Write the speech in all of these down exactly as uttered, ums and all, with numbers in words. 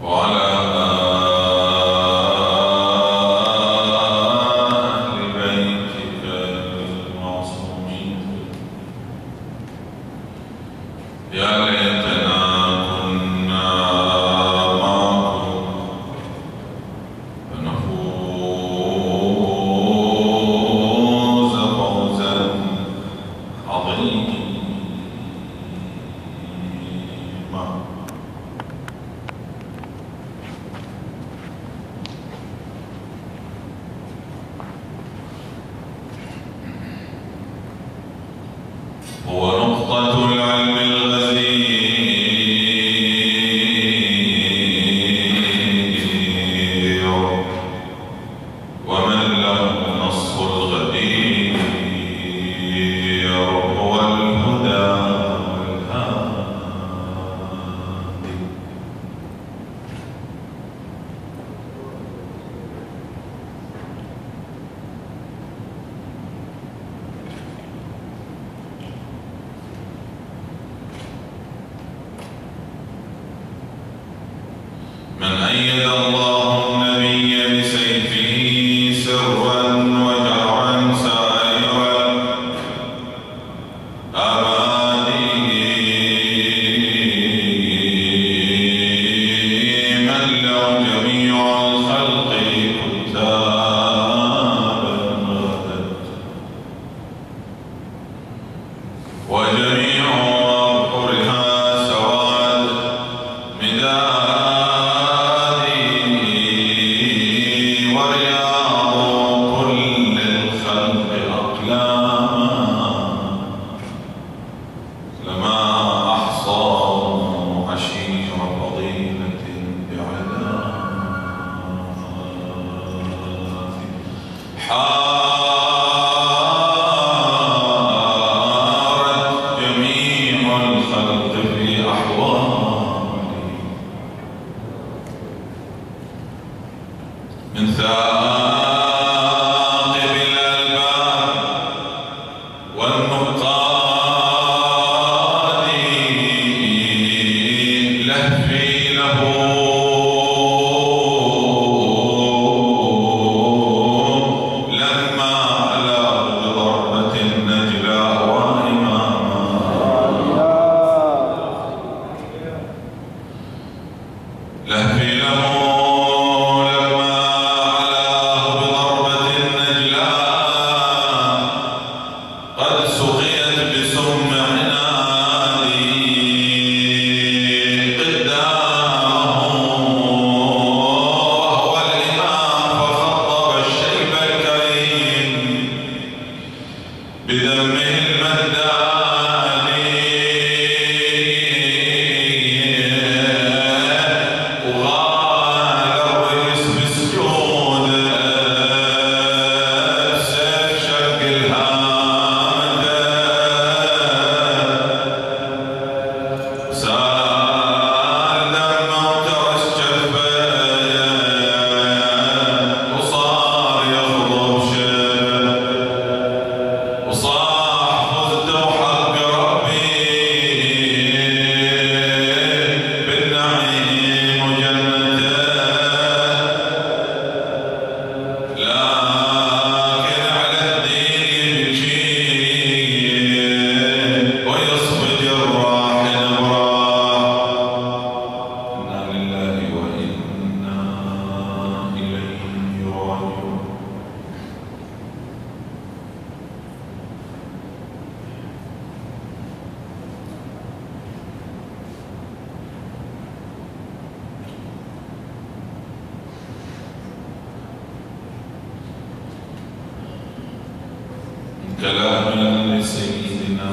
كلاما لسيدنا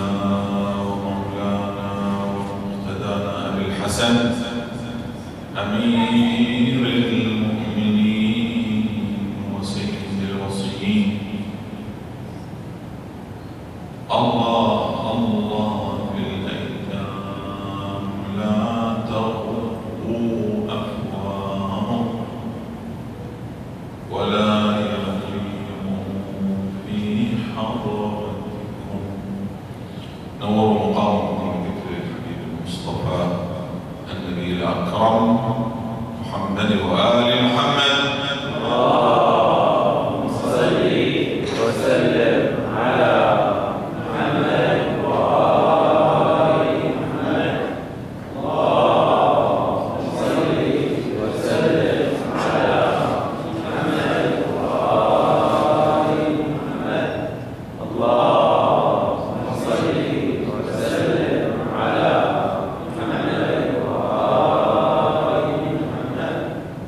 ومولانا ومقتدانا أبي الحسن أمير المؤمنين وسيد الوصيين. الله الله بالأيتام لا تغضوا أفواههم ولا نور مقام من ذكر الحبيب المصطفى النبي الأكرم محمد وآل محمد. اللهم صل وسلم على محمد وآل محمد. اللهم صل وسلم على محمد وآل محمد. اللهم صل وسلم على محمد وآل محمد.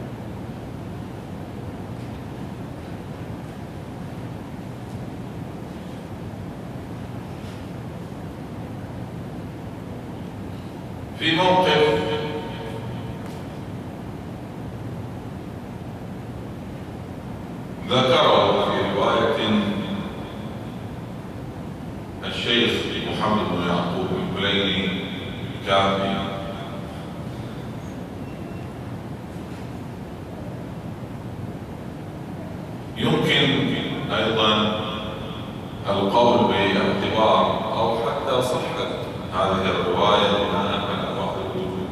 في موقف ذكره في رواية الشيخ محمد بن يعقوب الكليني الكافي، يمكن أيضا القول باعتبار أو حتى صحة هذه الرواية بناء على بعض الوجوه،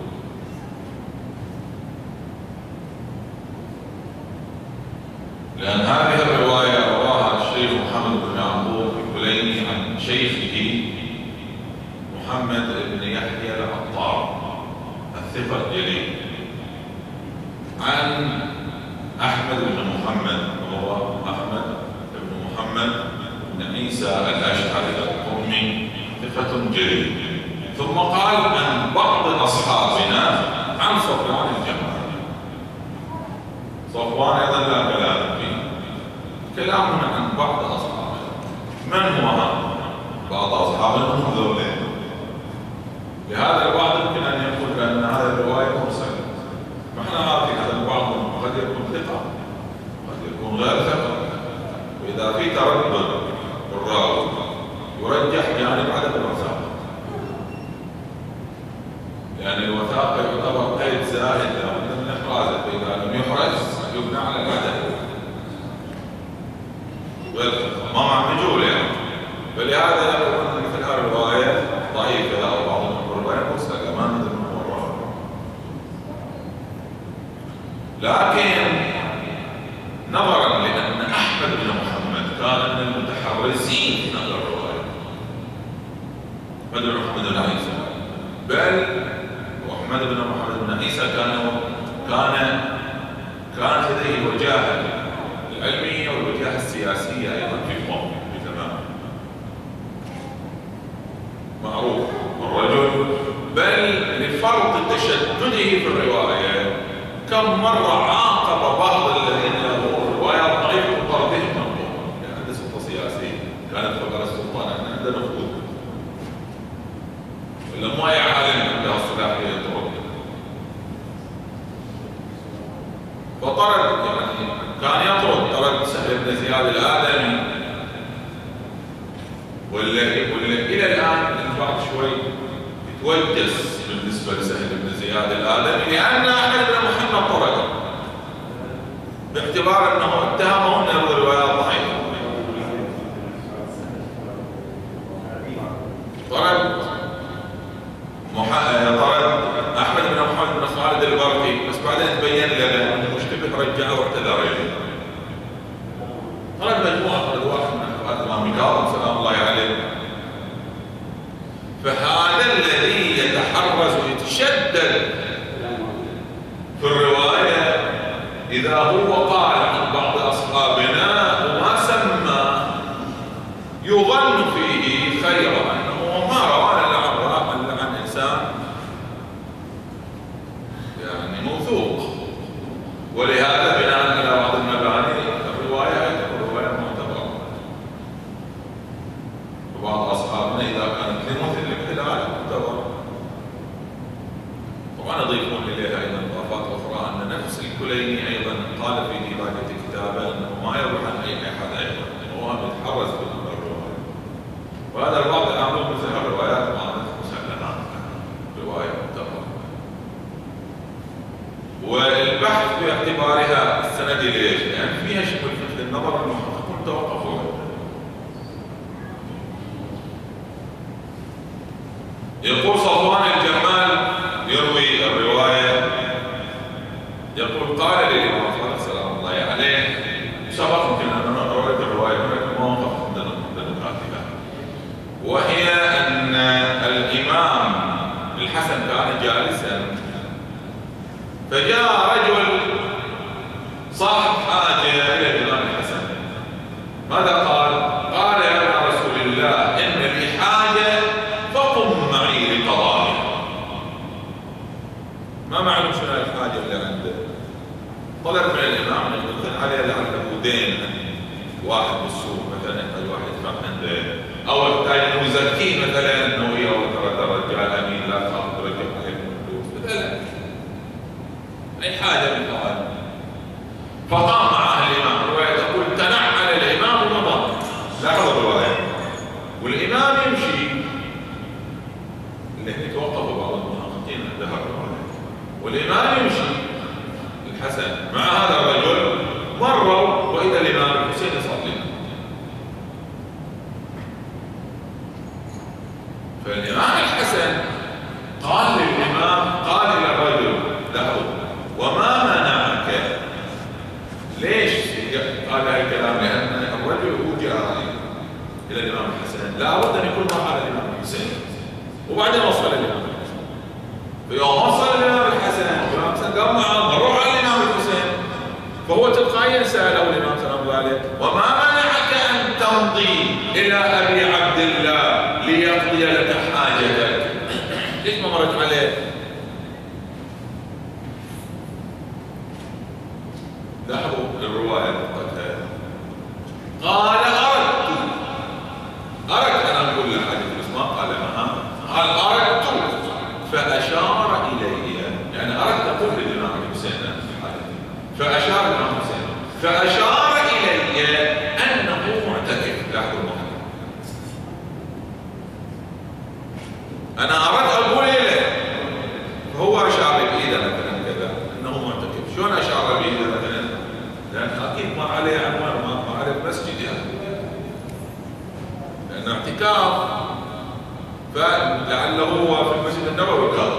لأن هذه الرواية رواها الشيخ محمد بن يعقوب الكليني عن شيخه محمد بن يحيى العطار الثقة الجليل عن أحمد بن محمد، وهو أحمد بن محمد بن عيسى الأشعري القرمي ثقة جليل، ثم قال عن بعض أصحابنا عن صفوان الجمال. صفوان أيضا لا كلام فيه، كلامنا عن بعض أصحابنا. من هو هذا؟ بعض أصحابنا هم ذولين. لهذا البعض يمكن أن يقول بأن هذه الرواية مرسلة. نحن عارفين هذا البعض قد يكون ثقة قد يكون غير ثقة، وإذا في تردد بالراوي يرجح جانب عدم الوثاقة، لأن الوثاقة يعتبر قيد زائد لابد من إحرازه، فإذا لم يحرز يبنى على العدم والثقة، ما مع مجهول يعني. فلهذا يقولون أن مثل هذه الرواية ضعيفة أو بعضهم يقول الرواية مرسلة ما ندري من هو الراوي. لكن نظرا لأن أحمد بن محمد كان من المتحرزين في هذا الرواية، أحمد بن محمد بن عيسى، بل وأحمد بن محمد بن عيسى كان كان كانت لديه الوجاهة العلمية والوجاهة السياسية أيضا في قومه بتمام، معروف الرجل، بل لفرط تشدده في الرواية كم مرة عاقب بعض الذين يروون الروايات ضعيفة بطردهم منظومة، يعني عنده سلطة سياسية، كانت فقر السلطان احنا عندنا نفوذ، ولا مو أي عالم عنده الصلاحية يطرد. فطرد يعني كان يطرد، طرد سهل بن زياد الآدمي، ولا ولا إلى الآن البعض شوي يتوجس بالنسبة لسهل بن زياد الآدمي، لأن أحمد بن محمد طرده باعتبار أنه اتهمه أن يروي روايات ضعيفة. طرد طرد أحمد بن محمد بن خالد البرقي، بس بعدين تبين له أنه مشتبه رجعه واعتذر إليه. طرد مجموعة، طرد واحد من أخوات الإمام كاظم سلام الله عليه. فهذا الذي يتحرز ويتشدد في الرواية إذا هو قال عن بعض أصحابنا وما سمى يظن فيه خيرا، أنه ما روى إلا عن عن إنسان يعني موثوق، ولهذا بناء على بعض المباني الرواية تكون رواية معتبرة. وبعض أصحابنا إذا كانت لمثل كذا معتبرة. طبعا يضيفون إليها أيضا إضافات أخرى أن نفس الكليني أيضا قال في ديباجة كتابه أنه ما يروح عن أي أحد أيضا، هو يتحرز بالرواية. وهذا البعض يعمل مثل الروايات كانت مسلمات، رواية معتبرة. والبحث باعتبارها السندي ليش؟ لأن يعني فيها شبه لفت النظر المحققون توقفوا. يقول صفوان الجمال يروي الرواية، يقول قال للإمام صادق سلام الله عليه، سبق يمكن أن أنا رويت الرواية هناك مواقف عندنا عندنا كاتبة، وهي أن الإمام الحسن كان جالسا فجاء رجل صاحب حاجة إلى الإمام الحسن. ماذا قال؟ قال يا رسول الله إن لي حاجة فقم معي لقضائها. ما معلوم شنو الحاجة اللي عنده. طلب من الإمام أن يدخل عليه لعله دين واحد بالسوق مثلا، يحتاج واحد يدفع عنده، أو يحتاج إنه يزكيه مثلا إنه هي ترى الرجال أمين لا تخاف ترجع عليه فلوس مثلا. أي حاجة من هذا. فقام معه الإمام، الرواية تقول تنعل الإمام ومضى. لاحظوا الرواية. والإمام يمشي، اللي يتوقفوا بعض المحققين عند الرواية. والإمام يمشي الحسن مع هذا الرجل، مروا وإذا الإمام الحسين يصلي. فالإمام الحسن قال للإمام، قال إلى الرجل له وما منعك؟ ليش قال هذا الكلام؟ لأن الرجل هو جاء إلى الإمام الحسن لا بد أن يكون مع الإمام الحسين، وبعدين وصل الإمام الحسن. فيوم وصل الإمام الحسن الإمام الحسن قام معه، مروا على الإمام الحسين، فهو تلقائيا سأله الإمام سلام الله عليه وما منعك أن تمضي إلى أبي عبد الله ليقضي لك حاجتك؟ ليش ما مرت عليه؟ لاحظوا الرواية وقتها. قال أردت أردت أن أقول له حاجة، بس ما قال معها. قال أردت فأشار إلي، يعني أردت أقول للإمام الحسين حاجتي، فأشار الإمام الحسين فأشار إلي أنه معتكف. لاحظوا المعنى. أنا أردت أقول له، فهو أشار بإيده مثلا كذا أنه معتكف. شلون أشار بإيده مثلا؟ لأن أكيد ما عليه عنوان، ما عليه مسجد يعني، لأنه اعتكاف، فلعله هو في المسجد النبوي قال،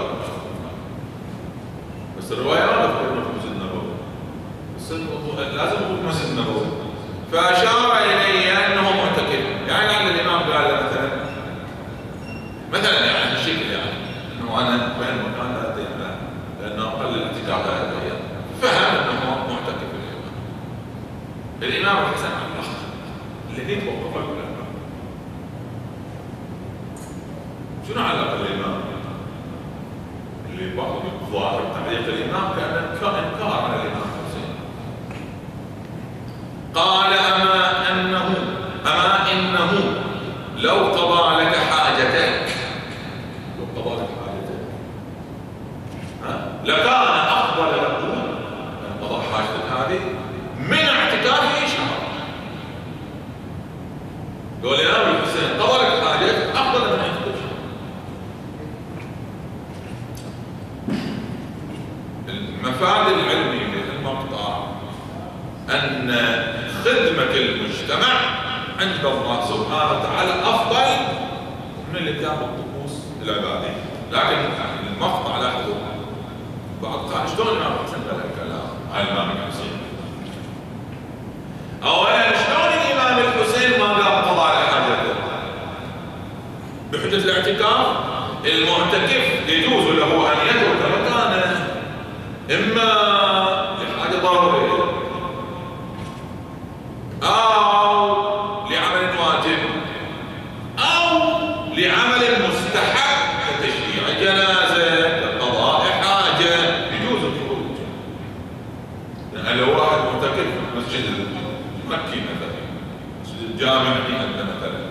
بس الرواية ما تذكر في المسجد النبوي، بس لازم يكون في المسجد النبوي. فأشار إلي أنه معتكف، يعني لعل الإمام قال له مثلا مثلا يعني الشكل يعني أنه أنا وين مكان لا أتيت له لأنه أقل الاعتكاف هذا الأيام، فهم أنه معتكف الإمام. الإمام الحسن على الأخ الذي توقف العلماء. شنو علاقة الإمام؟ اللي بعض الظاهر تعليق الإمام كان إنكار على الإمام الحسين. قال أما أنه أما إنه لو قضى لك حاجتك، لو قضى لك حاجتك لكان أفضل له أن قضى حاجتك هذه من اعتكافه شهر. قال الإمام الحسين قضى لك حاجتك أفضل من اعتكافه شهر. المفاد العلمي للمقطع أن خدمة المجتمع عند الله سبحانه وتعالى أفضل من الاتيان بالطقوس العبادية. لكن المقطع لاحظوا بعض قال شلون الإمام الحسن قال الكلام على الإمام الحسين؟ أولا شلون الإمام الحسين ما قام قضى على حاجته؟ بحجة الاعتكاف. المعتكف يجوز له أن يترك مكانه إما لحاجة ضرورية أو لعمل واجب أو لعمل مستحب كتشييع جنازة كقضاء حاجة، يجوز الخروج. يعني لو واحد معتكف في مسجد مكي مثلا، مسجد الجامع عندنا مثلا،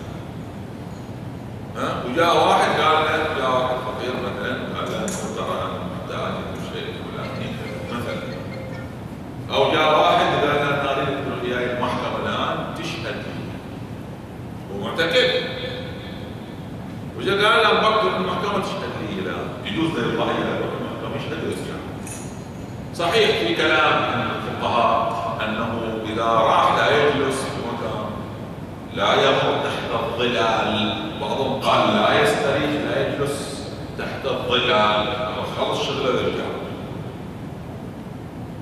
ها وجاء واحد قال له، جاء واحد فقير مثلا قال له ترى انا محتاج شيء فلاني مثلا، او جاء واحد قال له انا اريد تروح وياي المحكمه الان تشهد لي، ومعتكف، وجاء قال له بقدر المحكمه تشهد لي الان، يجوز له يروح الى المحكمه يشهد ويرجع. صحيح في كلام عن الفقهاء انه اذا راح لا يجلس في مكان لا يمر تحت الظلال، بعضهم قال لا يستريح لا يجلس تحت الظلال، خلص شغله يرجع.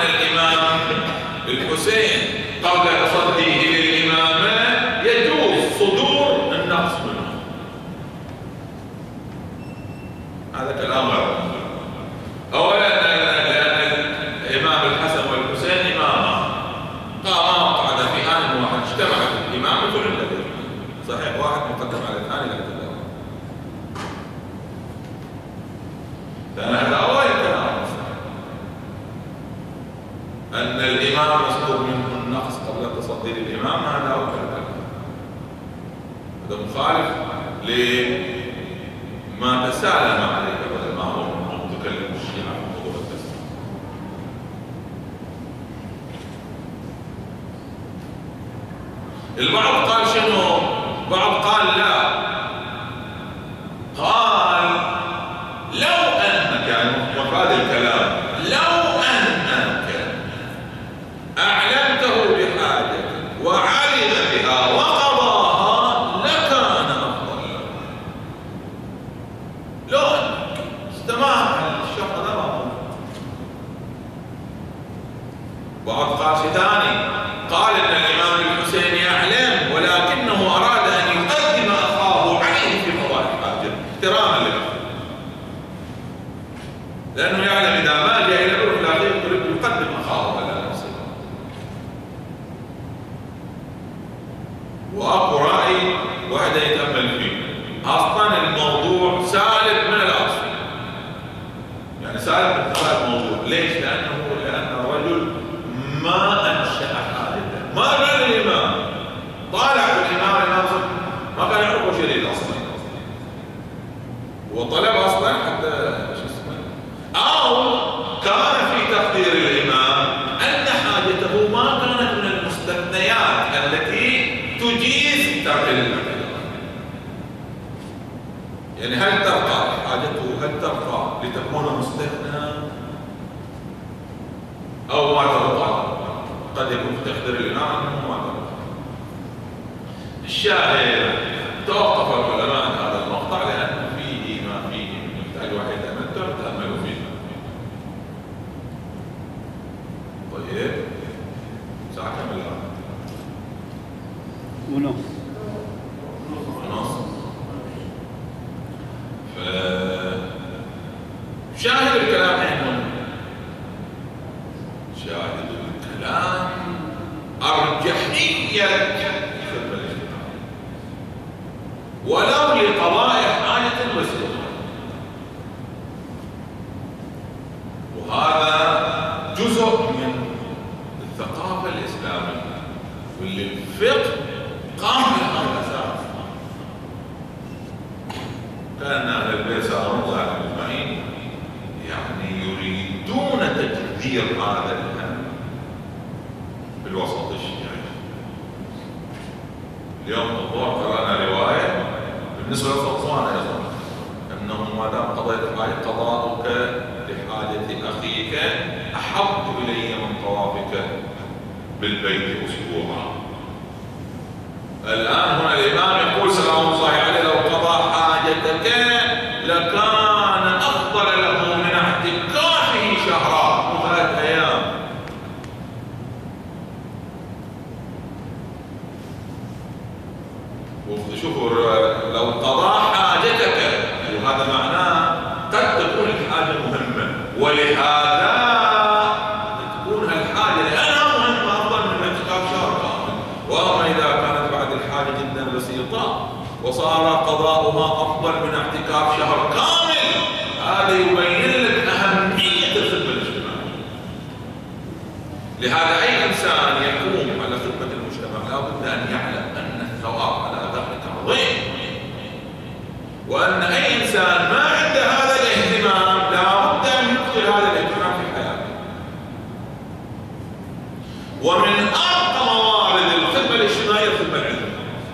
الإمام الحسين قبل تصديه للإمامة يجوز صدور النقص منه. هذا كلام غير. أولا لأن الإمام الحسن والحسين إماما قاما وقعدا في آن واحد، اجتمعت الإمامة عند الإمام. صحيح واحد مقدم على الثاني لا تدري. فهذا أول كلام أن الإمام يصدر منه النقص قبل تصدي للإمام، هذا أول كلام. هذا مخالف لما تسالم عليه العلماء ومتكلم الشيعة في موضوع التسليم. البعض قال شنو؟ بعض قال لا، قال لو أنك، يعني مفاد الكلام، لو أنك أعلمته بحاجة وعلم بها وقضاها لكان أفضل له. لو أنك استمع الشرط هذا موجود. بعض قال شيء ثاني، قال إن الإمام الحسين يعلم ولكنه أراد أن يقدم أخاه عليه في قضاء الحاجة احتراما له، لأنه يعلم إذا ما جاء إلى الروح الأخير يقدم أخاه على نفسه. وأكو رأي واحد يتأمل فيه، أصلا الموضوع سالب من الأصل، يعني سالب من هذا الموضوع. ليش؟ لأنه لأن الرجل ما أنشأ حادثة، ما قال الإمام، طالع الإمام الناصر ما كان يعرفه شريط أصلا، وطلب أصلا حتى أو كان في تقدير الإمام أن حاجته ما كانت من المستثنيات التي تجيز ترك المكان. يعني هل ترقى حاجته، هل ترقى لتكون مستثنى أو ما ترقى؟ قد يكون في تقدير الإمام أنه ما ترقى. الشاهد توقف العلماء عن هذا المقطع لأن فيه ما فيه يحتاج واحد يتمتع تأملوا فيه. طيب ساعة كم الآن؟ ونص. ونص. فشاهد الكلام عندهم، شاهد الكلام أرجحية خدمة الاجتماع ولو لقضاء حاجة وسيلة. وهذا جزء من الثقافة الإسلامية واللي الفقه قام بهذا الأساس. كان أهل البيت سلام الله عليهم أجمعين يعني يريدون تجذير هذا الهم بالوسط الشيعي. اليوم الظهر قرأنا رواية بالنسبة للصفوان أيضا أنه ما دام قضيت حاجة قضاؤك لحاجة أخيك أحب إلي من طوافك بالبيت أسبوعا. الآن هنا الإمام يقول سلام الله عليه لو قضى حاجتك لكان أفضل له من اعتكافه شهرا وثلاث أيام. وشوفوا لو قضى حاجتك، وهذا معناه قد تكون الحاجة مهمة، ولهذا تكون الحاجة لأنها مهمة أفضل من اعتكاف شهر كامل. وأما إذا كانت بعد الحاجة جدا بسيطة وصار قضاؤها أفضل من اعتكاف شهر كامل، هذا يبين لك أهمية الخدمة الاجتماعية. لهذا أي إنسان يقوم على خدمة المجتمع لا بد أن يعلم أن الثواب على ذلك عظيم، وأن أي إنسان ما عنده هذا الاهتمام لا بد أن يدخل هذا الاهتمام في حياته. ومن أرقى موارد الخدمة الاجتماعية الخدمة العلمية،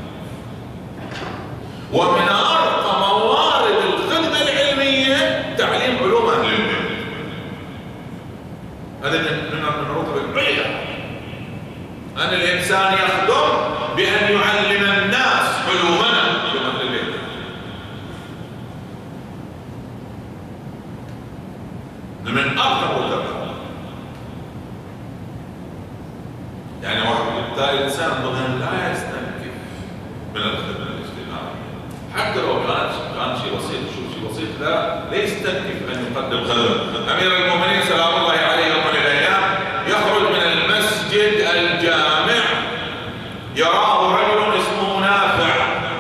ومن أرقى موارد الخدمة العلمية تعليم علوم أهل البيت. هذا من الرتب العليا، أن الإنسان يخدم بأن يعلم الناس علومنا في أهل البيت. من أرقى الرتب. الانسان ضمن لا يستنكف من الخدمه الاجتماعيه، حتى لو كان كان شيء بسيط، شوف شيء بسيط لا لا يستنكف ان يقدم خدمه. امير المؤمنين سلام الله عليه يوم من الايام يخرج من المسجد الجامع يراه رجل اسمه نافع،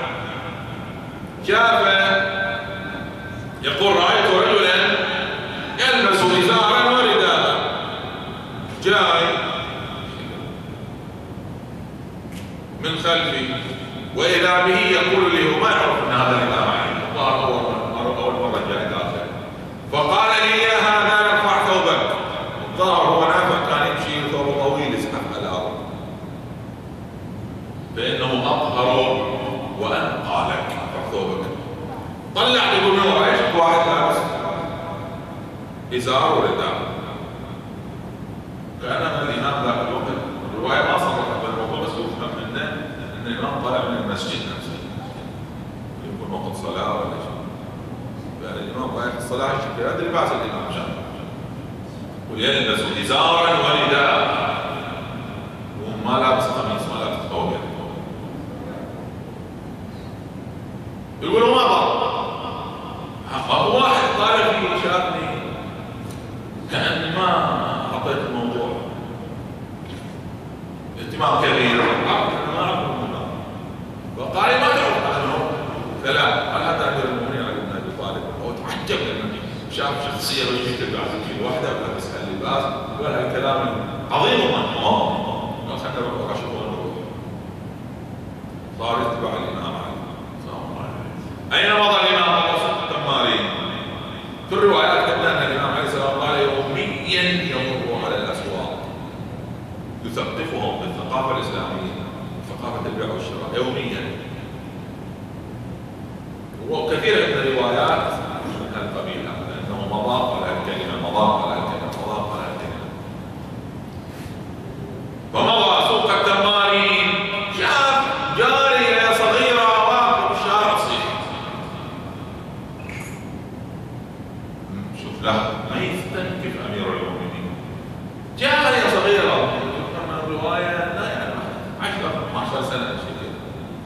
شافه يقول رايت رجلا يلبس ازارا ورداء جاي من خلفي، واذا به يقول لي وما يعرف ان هذا الامام علي، الظاهر اول اول مره جاي داخل، فقال لي يا هذا ارفع ثوبك. الظاهر هو نافع كان يمشي ثوبه طويل يزحف على الارض، فانه اطهر وانقى لك، ارفع ثوبك. طلع يقول من ورا ايش؟ واحد لابس ازار ورداء، كانما الامام ذاك الوقت الروايه ما صرحت بالموضوع، بس يفهم منه ان الامام طالع من المسجد نفسه، يكون وقت صلاه ولا شيء، فان الامام رايح الصلاه الشكل هذا لباس الامام شاف، ويلبس ازارا ورداء وما لابس قميص ما لابس ثوب. يقول ما ضر، أبو واحد طالع فيه شافني كأني ما أعطيت الموضوع اهتمام كبير، ما أعرف الموضوع، فقال لي ما تعرف هذا هو كلام، قال هذا أمير المؤمنين علي بن أبي طالب، هو تعجب لما شاف شخصية رجل قاعدة في وحدة ولابس هاللباس، قال هالكلام عظيم ومهم، قال خلينا نروح أشوف ونروح. صار يتبع الإمام علي. أين مضى الإمام التمارين؟ في الروايات كتبنا أن الإمام عليه السلام قال يوميا يمر على الأسواق يثقفهم بالثقافة الإسلامية، ثقافة البيع والشراء يوميا. وكثير من الروايات من هالقبيل هذا أنه مضى على الكلمة، مضى على الكلمة، مضى على الكلمة. فمضى سوق التمارين، شاف جارية صغيرة واقفة في الشارع تصيح. شوف له ما يستنكف امير المؤمنين، جاريه صغيره كما الروايه لا يعني عشرة اثنا عشر سنه شيء كذا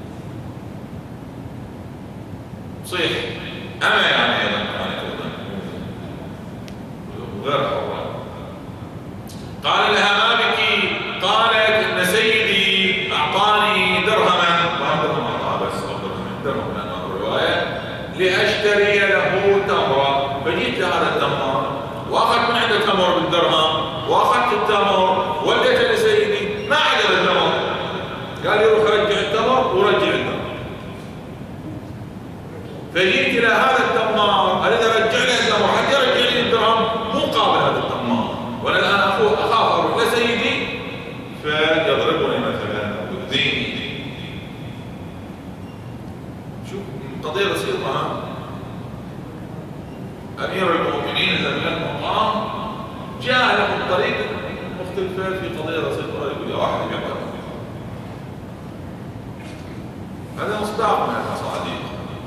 صيح، انا يعني ايضا كانت ايضا غير حره. قال لها ما بك؟ قالت ان سيدي اعطاني درهما، ما درهم اعطاه بس درهم درهم لانه الروايه لاشتري له تمرا، فجيت لهذا التمر واخذت من عنده تمر بالدرهم، واخذت التمر وديته لسيدي، ما عجب التمر، قال لي روح رجع التمر ورجع التمر. فجيت الى هذا التمار، اريد ارجع له التمر حتى يرجع لي الدرهم مو قابل هذا التمار، وانا الان اخاف اروح لسيدي فيضربني مثلا او يؤذيني. شوف قضيه بسيطه، أمير المؤمنين إذا من المقام جاء له الطريق مختلفة في قضية بسيطة، يقول يا واحد يقعد. هذا مصداق من المصادق.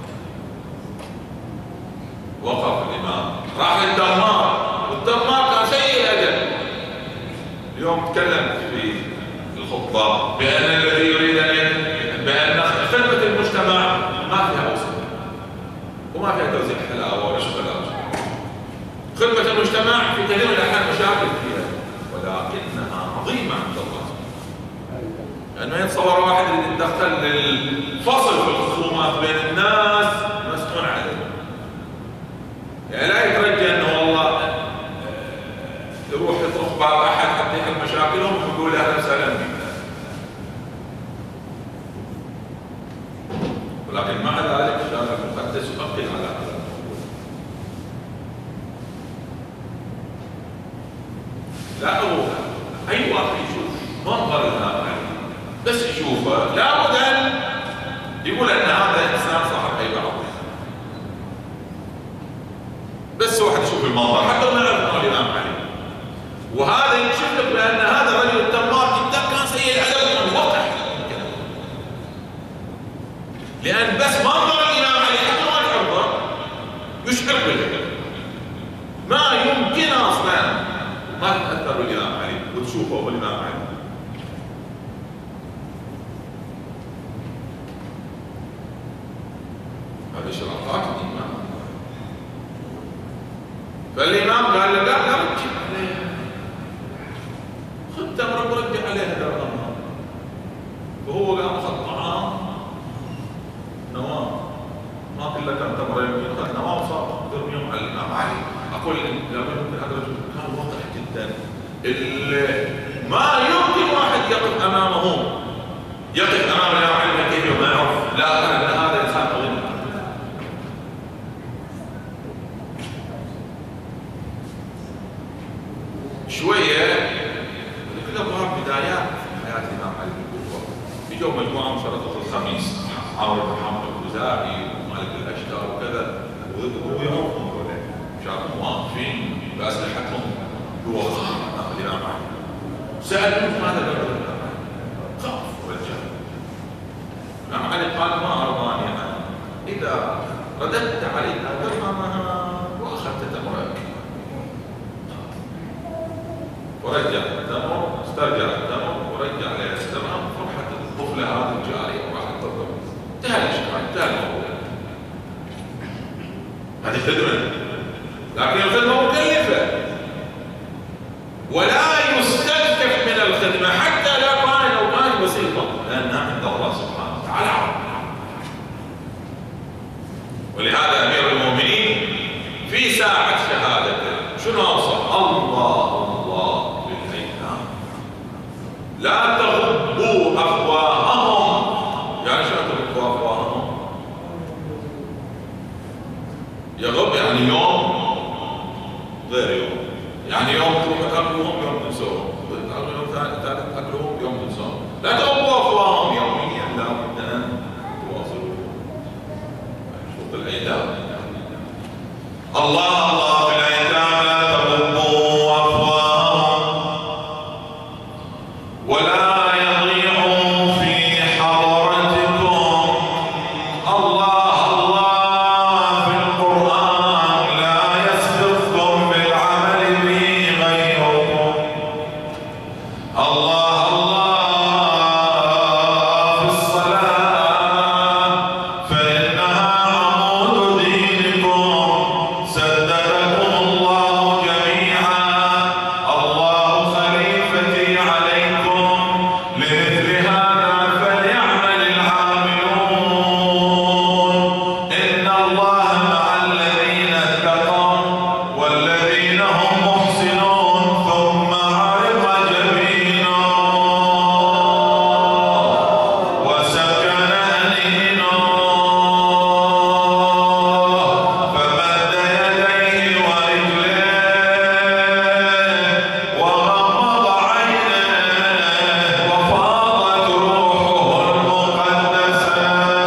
وقف الإمام، راح للتمار، والتمار كان سيء الأدب. اليوم تكلمت في الخطبة بأن الذي يريد أن بأن خدمة المجتمع ما فيها وصف وما فيها توزيع حلاوة ولا شغلات. خدمة المجتمع في كثير من الأحيان مشاكل فيها، ولكنها عظيمة عند الله، لأنه يتصور واحد اللي يتدخل للفصل في الخصومات بين الناس مسؤول عليه. يعني لا يترجى أنه والله يروح يطرق باب أحد حتى يحل مشاكلهم ويقول أهلا وسهلا بك، ولكن مع ذلك الشارع المقدس يؤكد على هذا. لا هو اي واحد يشوف منظر الامام علي بس يشوفه لابد ان يقول ان هذا انسان صاحب هيبه عظيمه. بس واحد يشوف المنظر حتى ما يعرف انه الامام علي، وهذا يكشف لك بان هذا الرجل التمار جدا كان سيء الادب وموقع، لان بس منظر الامام علي حتى ما تعرفه يشعر بالهيبه، ما يمكن اصلا ما تتأثر بالإمام علي وتشوفه بالإمام علي. فالإمام قال له لا لا رجع عليها، خذ تمرة ورجع عليها درهمها. وهو قام أخذ طعام نوام، ما كله كان تمرة، يمكن أخذ نوام صار يوم على الإمام علي. أقول لما يمكن هذا الرجل كان واضح جدا، ما يمكن واحد يقف أمامه يقف أمام الإمام علي كيف ما يعرف، لا أن هذا إنسان غني. شوية كل أبواب بدايات حياة الإمام علي بن الكوفة. يجوا مجموعة من شرطة الخميس، عمرو بن حمد الخزاعي ومالك الأشتار وكذا، وهو يومهم كله شافهم واقفين بأسلحتهم جوا أمام الإمام علي. سألهم ماذا قالوا الإمام علي؟ خاف ورجع. الإمام علي قال ما أرضاني أنا إذا رددت عليها درهمها وأخذت تمرك. ورجع التمر، استرجع التمر ورجع عليه التمر. فرحت الطفلة هذه الجارية وراحت تضرب. انتهى الإشكال، انتهى الموضوع. هذه خدمة، لكن الخدمة مكلفة ولا يستكف من الخدمة حتى لا كان لو كانت بسيطة، لأنها عند الله سبحانه وتعالى. ولهذا أمير المؤمنين في ساعة شهادته شنو أوصى؟ الله الله بالأيتام لا تغضوا أفواههم. يعني شنو تغضوا أفواههم؟ يغض يعني يوم غير يوم، يعني يوم تروح تاكلهم يوم تنسوهم، يوم ثالث تاكلهم يوم تنسوهم. لا تغضوا أفواههم يوميا، لا بد أن تواصلوا شرط الأيتام. الله الله بالأيتام لا تغضوا أفواههم ولا يضيعوا في حضرتكم. الله الله في القرآن لا يسبقكم بالعمل به غيركم. الله الله في الصلاة فإنها عمود دينكم سددكم الله جميعا. الله خليفتي عليكم لمثل هذا فليعمل العاملون. إن الله مع الذين اتقوا والذين هم محسنون. ثم عرق جبينه وسكن أنينه فمد يديه ورجليه وغمض عينيه وفاضت روحه المقدسة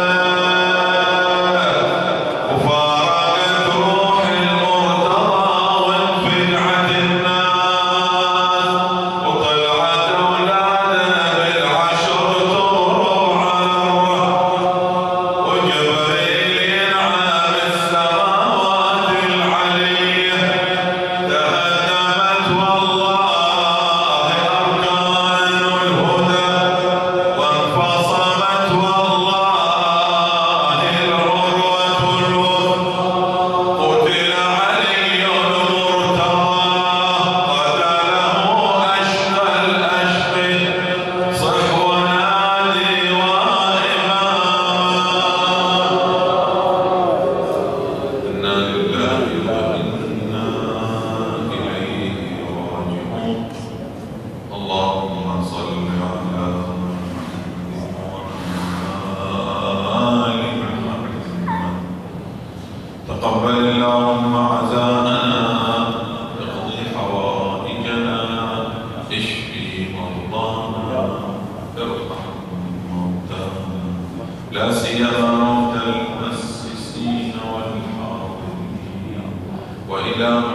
وفارقت روح المرتضى وانفجعت الناس وطلعت أولاده بالعشر تغرب على الرهب وجبريل ينعم السماوات العليه. تهدمت والله أركان الهدى وانفصمت والله العروة الوثقى. قتل علي المرتضى قتله أشقى الأشقي. صح ونادي وإماما. إنا لله وإنا إليه راجعون. اللهم صل على محمد وعلى آل محمد. تقبل اللهم عزاءنا، اقضي حوائجنا، اشفي مرضانا، ارحم موتانا، لا سيما موتى المؤسسين والحاضرين وإلى